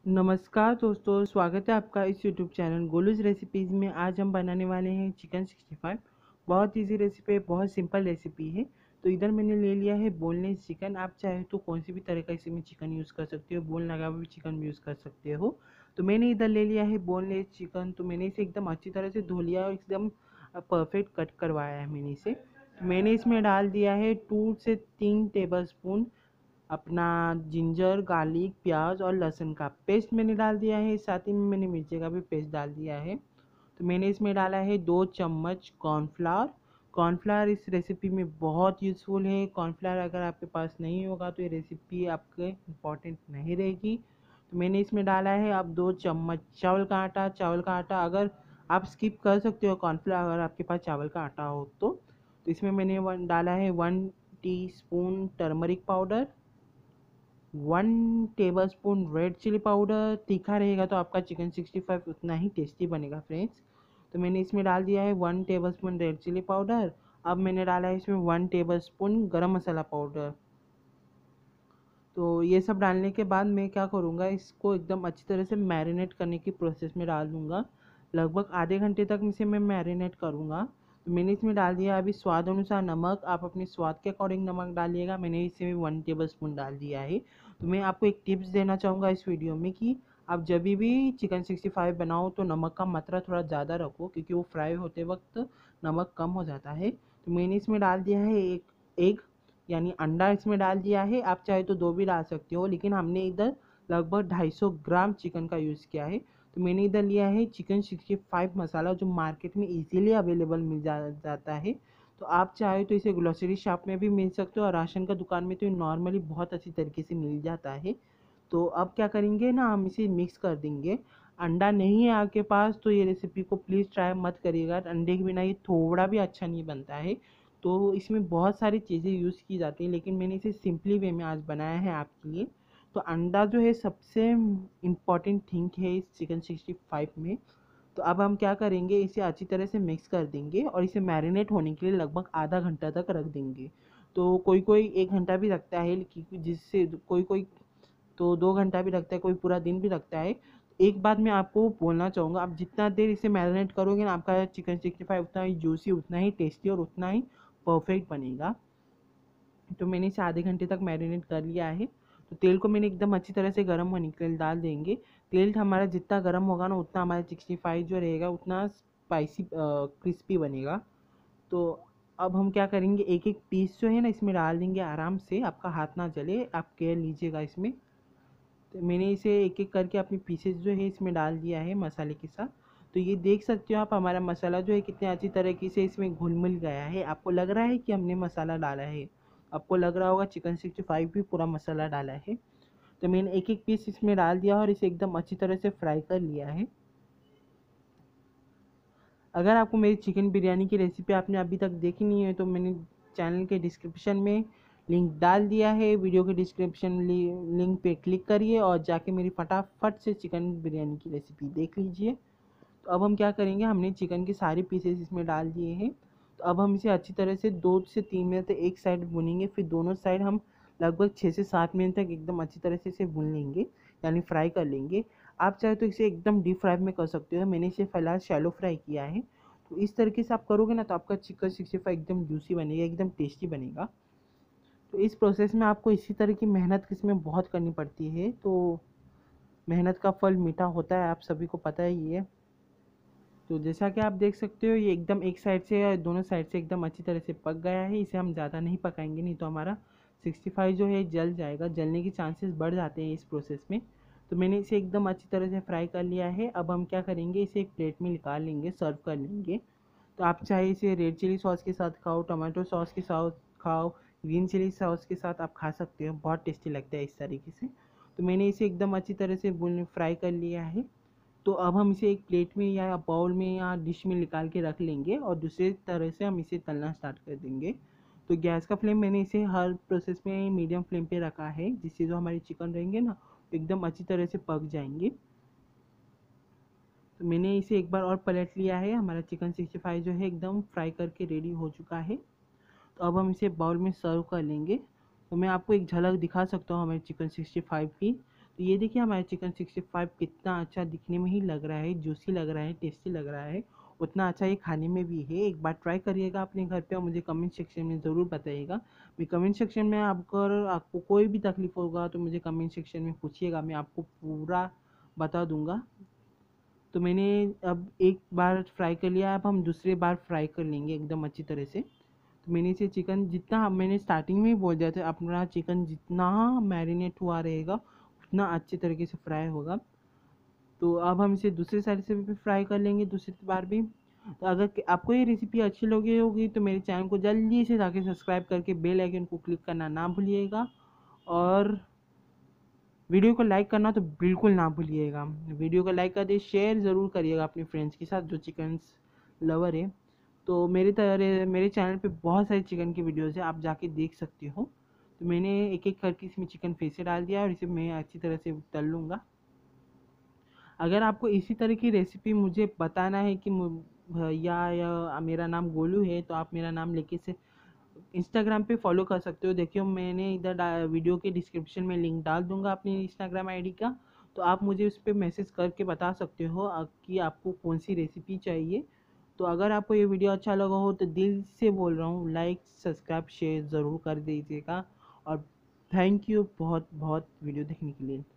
नमस्कार दोस्तों, स्वागत है आपका इस यूट्यूब चैनल गोलूज रेसिपीज़ में। आज हम बनाने वाले हैं चिकन 65। बहुत इजी रेसिपी है, बहुत सिंपल रेसिपी है। तो इधर मैंने ले लिया है बोनलेस चिकन। आप चाहे तो कौन सी भी तरह का इसमें चिकन यूज़ कर सकते हो, बोन लगा हुआ भी चिकन भी यूज़ कर सकते हो। तो मैंने इधर ले लिया है बोनलेस चिकन। तो मैंने इसे एकदम अच्छी तरह से धो लिया और एकदम परफेक्ट कट करवाया है मैंने इसे। तो मैंने इसमें डाल दिया है 2 से 3 टेबल स्पून अपना जिंजर, गार्लिक, प्याज और लहसुन का पेस्ट मैंने डाल दिया है। साथ ही में मैंने मिर्ची का भी पेस्ट डाल दिया है। तो मैंने इसमें डाला है 2 चम्मच कॉर्नफ्लावर। कॉर्नफ्लावर इस रेसिपी में बहुत यूज़फुल है। कॉर्नफ्लावर अगर आपके पास नहीं होगा तो ये रेसिपी आपके इम्पॉर्टेंट नहीं रहेगी। तो मैंने इसमें डाला है अब 2 चम्मच चावल का आटा। चावल का आटा अगर आप स्किप कर सकते हो कॉर्नफ्लावर, अगर आपके पास चावल का आटा हो तो इसमें मैंने डाला है 1 teaspoon turmeric powder, 1 tablespoon red chilli powder. तीखा रहेगा तो आपका चिकन 65 उतना ही टेस्टी बनेगा फ्रेंड्स। तो मैंने इसमें डाल दिया है 1 टेबलस्पून रेड चिली पाउडर। अब मैंने डाला है इसमें 1 टेबलस्पून गरम मसाला पाउडर। तो ये सब डालने के बाद मैं क्या करूँगा, इसको एकदम अच्छी तरह से मैरिनेट करने की प्रोसेस में डाल दूँगा। लगभग आधे घंटे तक इसे मैं मैरिनेट करूँगा। तो मैंने इसमें डाल दिया अभी स्वाद अनुसार नमक। आप अपने स्वाद के अकॉर्डिंग नमक डालिएगा। मैंने इसमें 1 टेबल स्पून डाल दिया है। तो मैं आपको एक टिप्स देना चाहूँगा इस वीडियो में कि आप जब भी चिकन 65 बनाओ तो नमक का मात्रा थोड़ा ज़्यादा रखो, क्योंकि वो फ्राई होते वक्त नमक कम हो जाता है। तो मैंने इसमें डाल दिया है एक एग, यानी अंडा इसमें डाल दिया है। आप चाहे तो 2 भी डाल सकते हो, लेकिन हमने इधर लगभग 250 ग्राम चिकन का यूज़ किया है। तो मैंने इधर लिया है चिकन 65 मसाला, जो मार्केट में इजीली अवेलेबल मिल जाता है। तो आप चाहे तो इसे ग्रोसरी शॉप में भी मिल सकते हो और राशन का दुकान में तो नॉर्मली बहुत अच्छी तरीके से मिल जाता है। तो अब क्या करेंगे ना, हम इसे मिक्स कर देंगे। अंडा नहीं है आपके पास तो ये रेसिपी को प्लीज़ ट्राई मत करिएगा। अंडे के बिना ये थोड़ा भी अच्छा नहीं बनता है। तो इसमें बहुत सारी चीज़ें यूज़ की जाती हैं, लेकिन मैंने इसे सिंपली वे में आज बनाया है आपके लिए। तो अंडा जो है सबसे इम्पॉर्टेंट थिंग है इस चिकन 65 में। तो अब हम क्या करेंगे, इसे अच्छी तरह से मिक्स कर देंगे और इसे मैरिनेट होने के लिए लगभग आधा घंटा तक रख देंगे। तो कोई कोई 1 घंटा भी रखता है, क्योंकि जिससे कोई कोई तो 2 घंटा भी लगता है, कोई पूरा दिन भी लगता है। एक बात मैं आपको बोलना चाहूँगा, आप जितना देर इसे मैरिनेट करोगे ना, आपका चिकन 65 उतना ही जूसी, उतना ही टेस्टी और उतना ही परफेक्ट बनेगा। तो मैंने इसे आधे घंटे तक मैरिनेट कर लिया है। तो तेल को मैंने एकदम अच्छी तरह से गर्म होने के लिए डाल देंगे। तेल हमारा जितना गर्म होगा ना, उतना हमारा 65 जो रहेगा उतना स्पाइसी क्रिस्पी बनेगा। तो अब हम क्या करेंगे, एक एक पीस जो है ना इसमें डाल देंगे आराम से, आपका हाथ ना जले, आप केयर लीजिएगा इसमें। तो मैंने इसे एक एक करके अपनी पीसेस जो है इसमें डाल दिया है मसाले के साथ। तो ये देख सकते हो आप, हमारा मसाला जो है कितने अच्छी तरीके से इसमें घुल मिल गया है। आपको लग रहा है कि हमने मसाला डाला है, आपको लग रहा होगा चिकन 65 भी पूरा मसाला डाला है। तो मैंने एक एक पीस इसमें डाल दिया और इसे एकदम अच्छी तरह से फ्राई कर लिया है। अगर आपको मेरी चिकन बिरयानी की रेसिपी आपने अभी तक देखी नहीं है तो मैंने चैनल के डिस्क्रिप्शन में लिंक डाल दिया है। वीडियो के डिस्क्रिप्शन लिंक पे क्लिक करिए और जाके मेरी फटाफट से चिकन बिरयानी की रेसिपी देख लीजिए। तो अब हम क्या करेंगे, हमने चिकन के सारे पीसेस इसमें डाल दिए हैं। तो अब हम इसे अच्छी तरह से 2 से 3 मिनट तक एक साइड भुनेंगे, फिर दोनों साइड हम लगभग 6 से 7 मिनट तक एकदम अच्छी तरह से इसे भून लेंगे, यानी फ्राई कर लेंगे। आप चाहे तो इसे एकदम डीप फ्राई में कर सकते हो, मैंने इसे फ़िलहाल शैलो फ्राई किया है। तो इस तरीके से आप करोगे ना तो आपका चिकन 65 एकदम जूसी बनेगा, एकदम टेस्टी बनेगा। तो इस प्रोसेस में आपको इसी तरह की मेहनत इसमें बहुत करनी पड़ती है। तो मेहनत का फल मीठा होता है, आप सभी को पता ही है। तो जैसा कि आप देख सकते हो, ये एकदम एक साइड से या दोनों साइड से एकदम अच्छी तरह से पक गया है। इसे हम ज़्यादा नहीं पकाएंगे, नहीं तो हमारा 65 जो है जल जाएगा, जलने के चांसेस बढ़ जाते हैं इस प्रोसेस में। तो मैंने इसे एकदम अच्छी तरह से फ्राई कर लिया है। अब हम क्या करेंगे, इसे एक प्लेट में निकाल लेंगे, सर्व कर लेंगे। तो आप चाहे इसे रेड चिली सॉस के साथ खाओ, टमाटो सॉस के साथ खाओ, ग्रीन चिली सॉस के साथ आप खा सकते हो, बहुत टेस्टी लगता है इस तरीके से। तो मैंने इसे एकदम अच्छी तरह से फ्राई कर लिया है। तो अब हम इसे एक प्लेट में या बाउल में या डिश में निकाल के रख लेंगे और दूसरे तरह से हम इसे तलना स्टार्ट कर देंगे। तो गैस का फ्लेम मैंने इसे हर प्रोसेस में मीडियम फ्लेम पे रखा है, जिससे जो हमारे चिकन रहेंगे ना एकदम अच्छी तरह से पक जाएंगे। तो मैंने इसे एक बार और पलट लिया है, हमारा चिकन 65 जो है एकदम फ्राई करके रेडी हो चुका है। तो अब हम इसे बाउल में सर्व कर लेंगे। तो मैं आपको एक झलक दिखा सकता हूँ हमारे चिकन 65 की। तो ये देखिए हमारा चिकन 65 कितना अच्छा दिखने में ही लग रहा है, जूसी लग रहा है, टेस्टी लग रहा है, उतना अच्छा ये खाने में भी है। एक बार ट्राई करिएगा अपने घर पे और मुझे कमेंट सेक्शन में ज़रूर बताइएगा। मैं कमेंट सेक्शन में आपको कोई भी तकलीफ़ होगा तो मुझे कमेंट सेक्शन में पूछिएगा, मैं आपको पूरा बता दूंगा। तो मैंने अब एक बार फ्राई कर लिया, अब हम दूसरे बार फ्राई कर लेंगे एकदम अच्छी तरह से। तो मैंने इसे चिकन जितना मैंने स्टार्टिंग में ही बोल दिया था, अपना चिकन जितना मैरिनेट हुआ रहेगा उतना अच्छे तरीके से फ्राई होगा। तो अब हम इसे दूसरी साइड से भी फ्राई कर लेंगे दूसरी बार भी। तो अगर आपको ये रेसिपी अच्छी लगी होगी तो मेरे चैनल को जल्दी से जाके सब्सक्राइब करके बेल आइकन को क्लिक करना ना भूलिएगा, और वीडियो को लाइक करना तो बिल्कुल ना भूलिएगा। वीडियो को लाइक कर दे, शेयर ज़रूर करिएगा अपने फ्रेंड्स के साथ जो चिकन लवर है। तो मेरे चैनल पे बहुत सारे चिकन की वीडियोज़ है, आप जाके देख सकते हो। तो मैंने एक एक करके इसमें चिकन फिर से डाल दिया और इसे मैं अच्छी तरह से तल लूँगा। अगर आपको इसी तरह की रेसिपी मुझे बताना है कि भैया या मेरा नाम गोलू है, तो आप मेरा नाम लेके से इंस्टाग्राम पे फॉलो कर सकते हो। देखियो मैंने इधर वीडियो के डिस्क्रिप्शन में लिंक डाल दूंगा अपनी इंस्टाग्राम आईडी का। तो आप मुझे उस पर मैसेज करके बता सकते हो कि आपको कौन सी रेसिपी चाहिए। तो अगर आपको ये वीडियो अच्छा लगा हो तो दिल से बोल रहा हूँ, लाइक सब्सक्राइब शेयर ज़रूर कर दीजिएगा। और थैंक यू बहुत बहुत वीडियो देखने के लिए।